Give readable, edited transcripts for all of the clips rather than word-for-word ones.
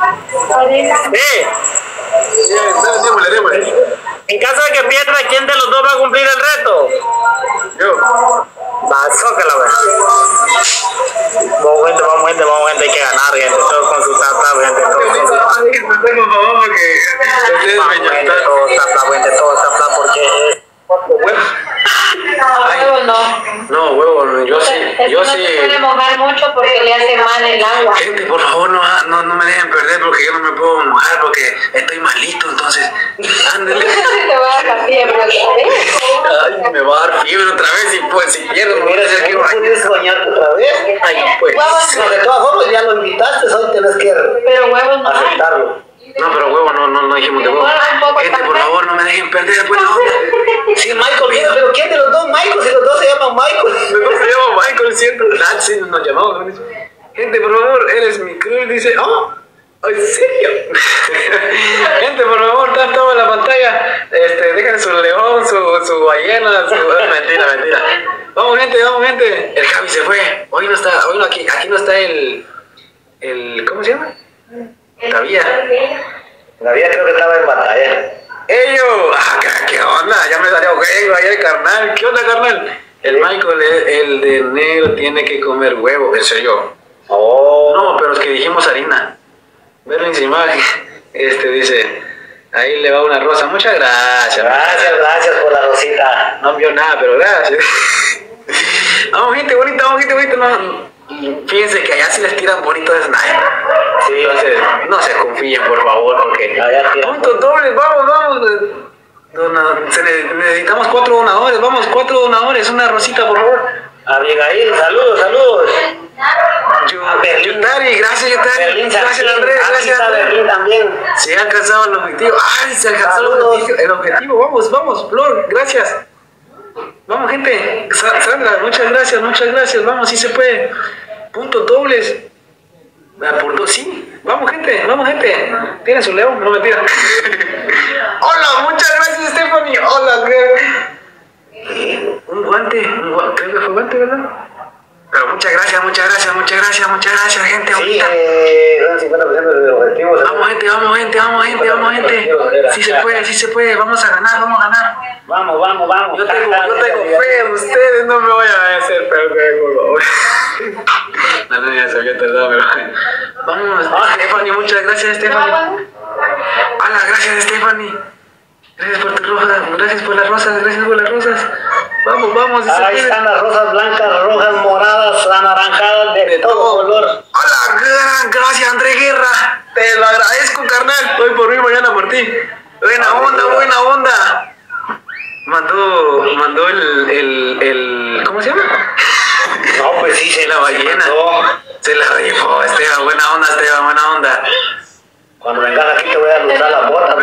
Démosle. En caso de que pierda, ¿quién de los dos va a cumplir el reto? Yo. Va, zócala, güey. Vamos, gente, hay que ganar, gente. Todo con su tap, gente. Todo con su tap. Por favor, porque Todo tap, porque... Huevo no. No, huevo, yo sí. No se puede mojar mucho porque le hace mal el agua. Gente, por favor, no me dejen perder porque yo no me puedo mojar porque estoy malito, entonces. Ándale. Te va a dar fiebre otra vez. Ay, me va a dar fiebre otra vez y pues si pierdo me voy a hacer que ¿No puedes bañarte otra vez? Ay, pues. No, de todas formas ya lo invitaste, hoy tenés que Pero huevos no hay. aceptarlo. No, pero huevo, no dijimos de huevo. Gente, por favor, no me dejen perder, buena onda. Sí, Michael, pero ¿quién de los dos Michael? Si los dos se llaman Michael. No se llama Michael, siempre. Sí, nos llamamos. Gente, por favor, eres mi cruz. Dice, oh, ¿en serio? Gente, por favor, toma la pantalla. Dejen su león, su ballena, mentira. Vamos, gente. El Javi se fue. Hoy no está, aquí no está el ¿cómo se llama? Todavía Creo que estaba en batalla. ¡Ello! ¿Qué onda? Ya me salió juego ahí el carnal. ¿Qué onda, carnal? El Michael, el de negro, tiene que comer huevo. ¿En serio? Oh. No, pero es que dijimos harina. Verlo encima. Dice, ahí le va una rosa. Muchas gracias. Gracias por la rosita. No vio nada, pero gracias. Vamos, gente bonita. No. Fíjense que allá si les tiran bonito es nada. Sí. Entonces, no se confíen, por favor, porque... Puntos dobles, vamos. Necesitamos 4 donadores, vamos, 4 donadores, una rosita, por favor. Abigail, saludos. Yutari, gracias Yutari. Gracias Andrés, gracias Berlín también. Se ha alcanzado el objetivo. ¡Ay, se alcanzó el objetivo! Vamos, Flor, gracias. Vamos, gente. Sandra, muchas gracias. Vamos, sí se puede. Puntos dobles. Por 2, sí. Vamos, gente. ¿Tiene su león? No me tira. Hola, muchas gracias, Stephanie. Hola, un guante. Creo que fue guante, ¿verdad? Pero muchas gracias, gente. Sí, 50% de objetivos. Vamos, gente. Sí se puede. Vamos a ganar. Vamos. Yo tengo fe en ustedes, no me voy a hacer perder, por favor. No, ya se había tardado, pero... Vamos, Stephanie, muchas gracias, Stephanie. Hola, gracias, Stephanie. Gracias por tu rosa, gracias por las rosas. Vamos. Ahí están las rosas blancas, rojas, moradas, anaranjadas, de todo color. Hola, gracias, André Guerra. Te lo agradezco, carnal. Hoy por mí, mañana por ti. Buena onda. Mandó el ¿cómo se llama? No, pues sí, la ballena. Se la llevó, Esteban, buena onda. Cuando vengas aquí te voy a lustrar las botas.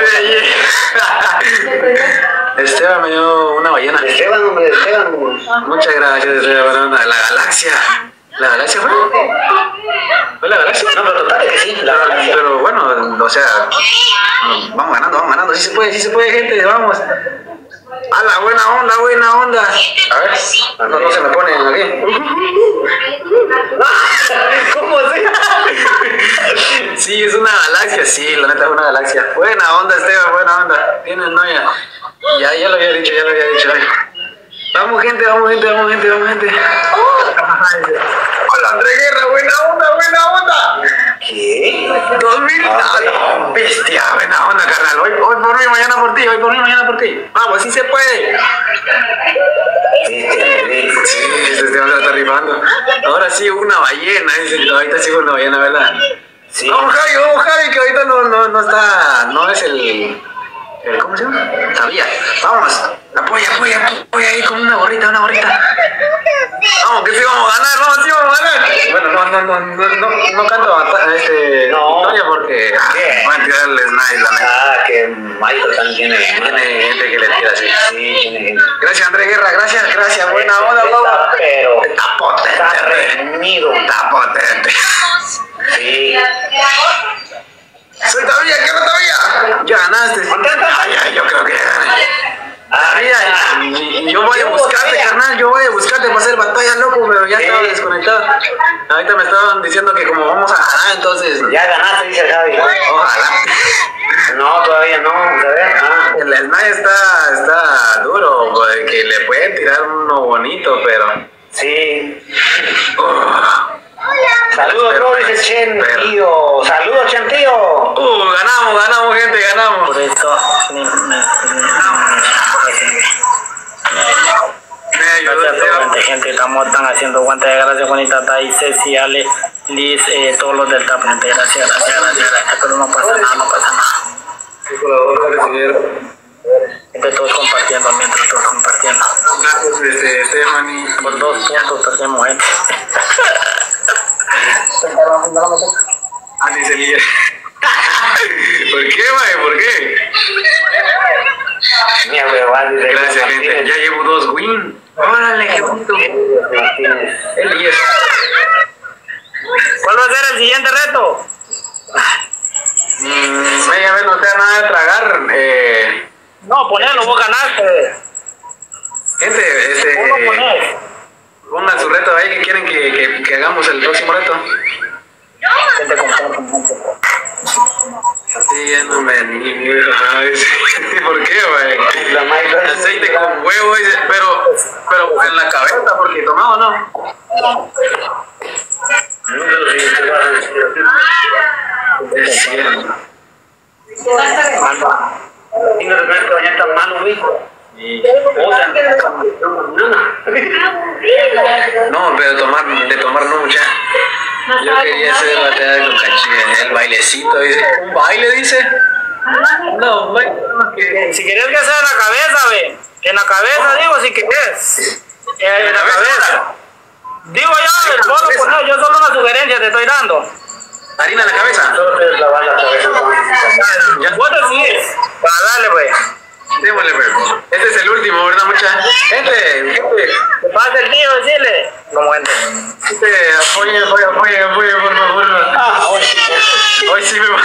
Esteban me dio una ballena. Esteban. Muchas gracias, Esteban, buena onda. La galaxia. ¿La galaxia fue? ¿Fue la galaxia? No, pero total que sí, la galaxia. Pero bueno, o sea, vamos ganando. Sí se puede, gente, vamos. A la buena onda. A ver, no se me ponen aquí. ¿Cómo así? Sí, es una galaxia, sí, la neta es una galaxia. Buena onda, Esteban, buena onda. Tienes novia. Ya lo había dicho. Vamos, gente. Hola, André Guerra, buena onda. ¿Qué? 2000. No, bestia, buena onda, carnal. Hoy por mí, mañana por ti. Vamos, sí se puede. Sí, Esteban se la está rifando. Ahora sí, una ballena. Ahorita sí fue una ballena, ¿verdad? Sí. Vamos, Javi, que ahorita no está, no es el ¿cómo se llama? Todavía. Vamos. Apoya ahí con una gorrita. Vamos, que sí vamos a ganar. Bueno, no canto victoria porque voy a tirarles nice, la neta. Que Michael también tiene gente que le tira así. Sí, tiene gente. Gracias, André Guerra, gracias, buena onda, papá. Pero está potente, está potente. Sí. Soy todavía, ¿qué no todavía? Ya ganaste. Yo creo que ya gané. Y yo voy a buscarte, carnal, yo voy a buscarte para hacer batalla, loco, pero ya estaba desconectado. Ahorita me estaban diciendo que como vamos a ganar, entonces... Ya ganaste, dice el Javi. Ojalá. No, todavía no, vamos a ver. El Snai está duro, que le pueden tirar uno bonito, pero... Sí. Saludos, bro, dice Chentío. Saludos, Chentío. Ganamos, gente, ganamos. Por eso, gracias a toda la gente, están haciendo guante de gracias, Juanita, Tai, Ceci, Ale, Liz, todos los del TAP, gracias, pero no pasa nada. Entre todos compartiendo, mientras todos compartiendo. Gracias, Stephanie. Por 2 puntos perdemos, gente. Dice Lier. ¿Por qué, mae? ¿Por qué? Mira, huevón, dice. Gracias, gente. Ya llevo 2 wins. Órale, qué bonito. El 10. ¿Cuál va a ser el siguiente reto? A ver, no te da nada de tragar. No, ponelo, vos ganaste. Gente, ¿Cómo lo ponés? pongan su reto ahí que quieren que hagamos el próximo reto. Gente, comparte. Sí, ya no me animo. ¿Por qué, güey? Aceite con huevo, dice, pero en la cabeza, porque tomado no. Es cierto. Y no te que bañar tan malo, güey. No, pero de tomar no mucha. Yo quería hacer batalla de los cachillas, el bailecito, dice. ¿Un baile, dice? No, un baile. Si querés que sea en la cabeza, ve. En la cabeza, digo, si querés. En la cabeza. Digo yo, vos lo ponés, yo solo una sugerencia te estoy dando. ¿Harina en la cabeza? Solo te lavar la cabeza. Vos decís. Para darle, pues. Démosle, pues. Este es el último, ¿verdad, mucha? Gente. ¿Qué pasa el tío? Decirle. Como gente. Apoyen, por favor. Hoy sí me va.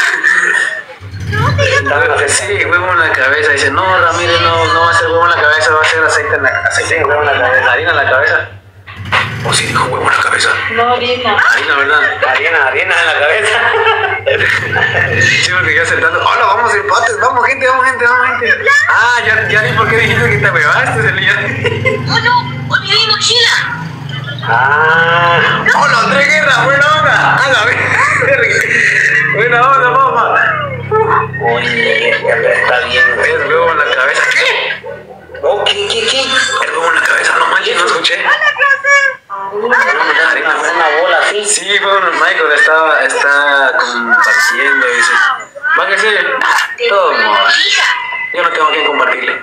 Sí, huevo en la cabeza. Dice, no, Ramírez, no va a ser huevo en la cabeza, va a ser aceite en la cabeza. Harina en la cabeza. O sí dijo huevo en la cabeza. No, harina. Harina, ¿verdad? Harina en la cabeza. Sí, porque ya sentando. Hola, vamos empates, vamos gente. Ah, ya ni por qué dijiste que te huevaste, Celia. ¡Oh, no! ¡Olvidé mi mochila! Hola, André Guerra, buena onda. A la vez. Buena onda, mamá. Oye, está bien. Es huevo en la cabeza. ¿Qué? Oh, ¿qué? El huevo en la cabeza, no manches, no escuché. Una bola así. Sí, bueno, Michael está compartiendo, dice. ¿Va que sí? Todo modo. Yo no tengo que compartirle.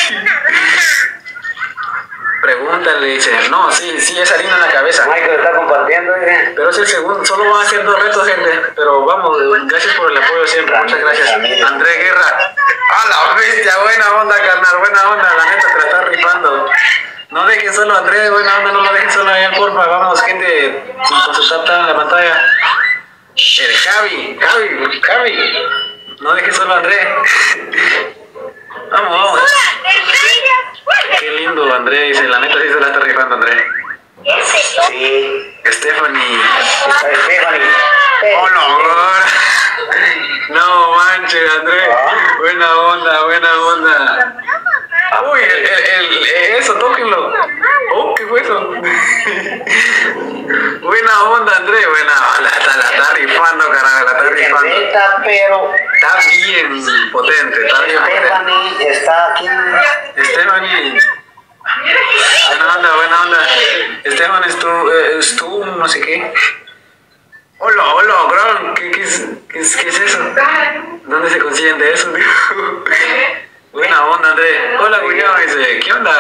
Pregúntale, dice. No, sí, es harina en la cabeza. Michael está compartiendo, dice. Pero es el segundo, solo van a hacer 2 retos, gente. Pero vamos, gracias por el apoyo siempre, muchas gracias. André Guerra. ¡A la bestia! Buena onda, carnal, buena onda. La neta te la está rifando. No dejen solo a Andrés, buena onda, no lo dejen solo a él, porfa. Vamos, gente, sin consultar en la pantalla. El Javi. No dejes solo a Andrés. Vamos. Qué lindo, Andrés, dice, la neta sí se la está rifando, Andrés. Sí. Stephanie. Stephanie. Hola, no manches, Andrés. Buena onda. Uy, eso, tóquenlo. Oh, ¿qué fue eso? Buena onda, Andrés, buena onda. La está rifando, carajo, la está rifando. Pero Está bien potente, Stephanie está aquí. Stephanie. Buena onda. Stephanie es tú, no sé qué. Hola, Gron, ¿qué es eso? ¿Dónde se consiguen de eso, tío? Buena onda, André. Hola, cuñado, dice, ¿qué onda?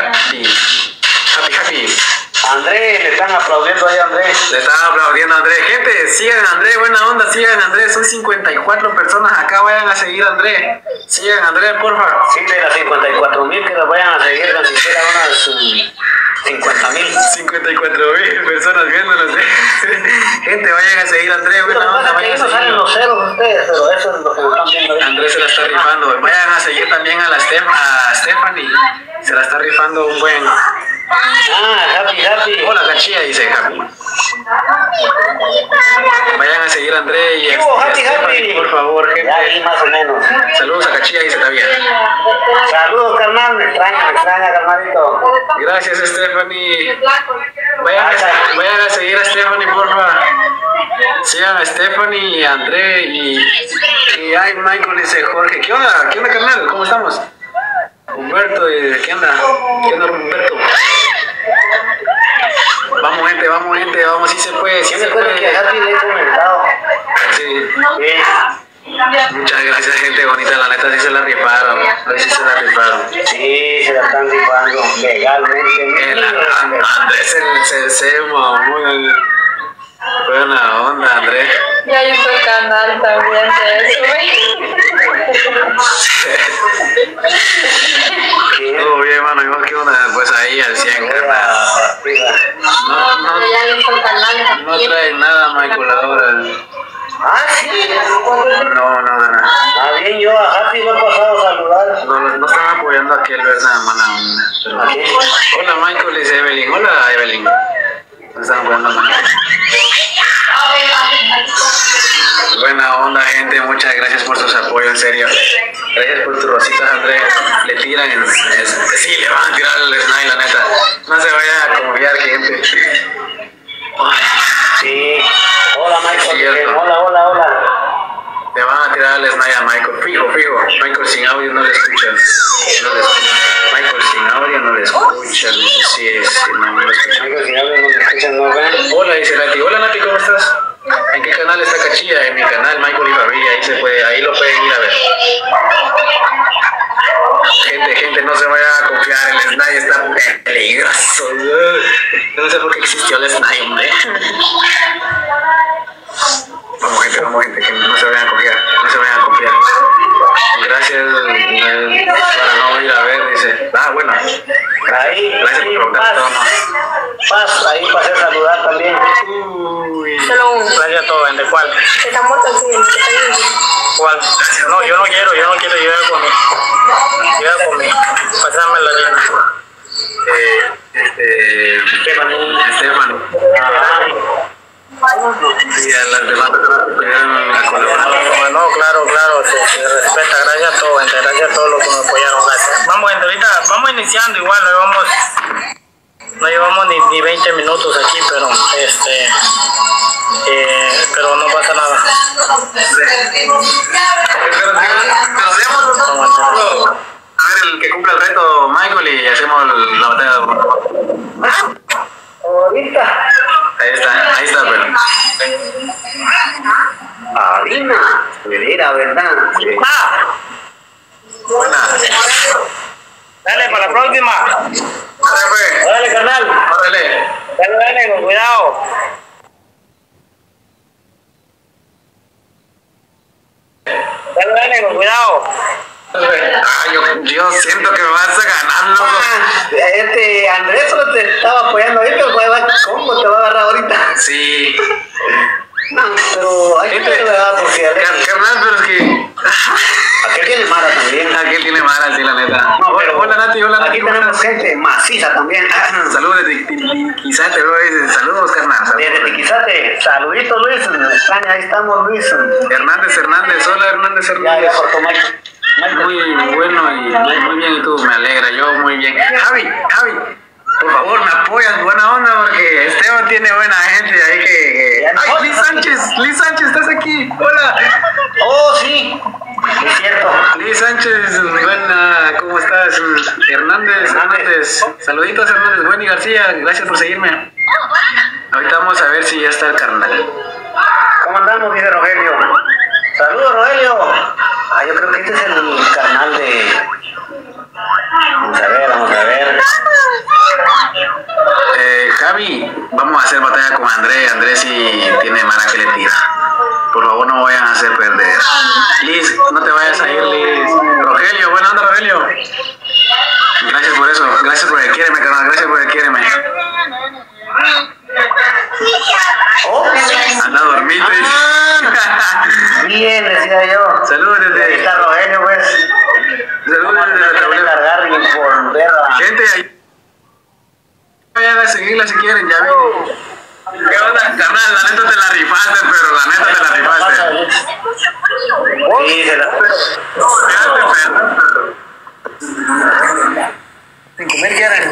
Happy. Andrés, le están aplaudiendo ahí a Andrés. Le están aplaudiendo a Andrés. Gente, sigan a Andrés, buena onda, sigan a Andrés. Son 54 personas acá, vayan a seguir a Andrés. Sigan a Andrés, porfa. Sí, de las 54,000 que nos vayan a seguir, ni siquiera unas 50,000. 54,000 personas viéndonos. Gente, vayan a seguir a Andrés, buena onda. Vayan a Vayan a salen seguirlo. los ceros ustedes, pero eso es lo que nos están viendo. Andrés se la está rifando. Vayan a seguir también a Stephanie. Se la está rifando un buen. Happy. Hola, Cachilla, dice Happy. Vayan a seguir a André y a Stephanie, por favor, gente. Ya ahí más o menos. Saludos a Cachilla, dice Tavia. Saludos, carnal. Me extraña, carnalito. Gracias, Stephanie. Vayan a seguir a Stephanie, porfa. Sigan a Stephanie y a André y ay, Michael dice Jorge. ¿Qué onda, carnal? ¿Cómo estamos? Humberto, ¿qué onda? ¿Qué onda, Humberto? Vamos, gente, vamos, sí se puede, sí se puede. Que Happy le he comentado. Sí. Muchas gracias, gente bonita, la neta sí se la rifaron. Hoy sí se la rifaron. Sí, se la están rifando legalmente. Andrés se muy buena onda, Andrés. Ya hizo el canal también de eso. Todo bien, mano, igual que una, pues ahí al 100, carnal. Ya hizo el canal. No trae nada, Michael, ahora. Sí. No, nada. Bien, yo a Happy me he pasado a saludar. No están apoyando aquí el verdad, mala onda. Hola, Michael, dice Evelyn. Hola, Evelyn. No están apoyando a Michael. Buena onda, gente, muchas gracias por sus apoyos, en serio. Gracias por tus rositas, André. Le tiran, sí, le van a tirar el Snai, la neta. No se vaya a confiar, gente. Sí. Hola, Michael. Cierto. Hola. Le van a tirar el Snai a Michael, fijo. Michael sin audio no le escuchan. Michael sin audio no le escuchan. Sí, no le escuchan. Michael sin audio no le escuchan, ¿no ven? Hola, dice Nati. Hola, Nati, ¿cómo estás? ¿En qué canal está Cachilla? En mi canal, Michael y Fabi, ahí lo pueden ir a ver. Gente, no se vaya a confiar, el Snai está peligroso. Yo no sé por qué existió el Snai, hombre. Vamos, gente, que no se vayan a confiar, Gracias para no ir a ver, dice. Bueno. Ahí, gracias por preguntar todo, Paz, ahí pasé a saludar también. Solo uno. Gracias a todos, gente. ¿Cuál? Está muerto el siguiente. ¿Cuál? No, yo no quiero, yo voy a comer. Pásame la línea. Estefano. Y a las demás personas que apoyaron la colaboración. No, claro, se respeta. Gracias a todos, gente. Gracias a todos los que me apoyaron. Gracias. Vamos, gente, ahorita vamos iniciando igual, no llevamos ni 20 minutos aquí, pero no pasa nada. A ver, el que cumpla el reto, Michael, y hacemos la batalla de... Ahorita. Ahí está, pero... Harina. ¿Verdad? Sí. Buena. Dale, para la próxima. Dale, carnal. Órale. Dale, con cuidado. Dale, con cuidado. Yo siento que me vas a ganar, loco. Andrés solo te estaba apoyando ahorita, ¿cómo te va a agarrar ahorita? Sí. No, pero hay que ver, ¿verdad? Porque carnal, pero es que... aquel tiene Mara también. Aquel tiene Mara, sí, la neta. No, pero hola, Nati, hola, Nati. Aquí tenemos gente maciza también. Saludos de Tiquizate, bro. Saludos, carnal. Desde Tiquizate. Saludito, Luis. España, ahí estamos, Luis. Hernández. Hola, Hernández. Ya, cortó Mike. Muy bueno y muy bien, y tú, me alegra, yo muy bien. Javi, por favor, me apoyas, buena onda, porque Esteban tiene buena gente, ahí que... ¡Ay, Liz Sánchez, estás aquí! ¡Hola! Oh, sí, es cierto. Liz Sánchez, buena, ¿cómo estás? Hernández. Saluditos, Hernández. Wendy García, gracias por seguirme. Ahorita vamos a ver si ya está el carnal. ¿Cómo andamos? Dice Rogelio. Saludos, Rogelio. Yo creo que este es el canal de... Vamos a ver. Javi, vamos a hacer batalla con Andrés sí tiene Mara que le tira. Por favor, no vayan a hacer perder. Liz, no te vayas a ir, Liz. Rogelio, buena onda, Rogelio. Gracias por eso. Gracias por el quiéreme, carnal. Gracias por el quiéreme. Anda dormido. Bien, decía yo. Saludos Ahí desde. está Rogelio, pues. Saludos Vamos a desde la tener que tableta. cargar y volver a... Gente, ahí. Vayan a seguirla si quieren, ya ven. ¿Qué onda, carnal? La neta te la rifaste, pero la neta te la rifaste. Sí, se la... Quédate, perro. Sin comer quieren.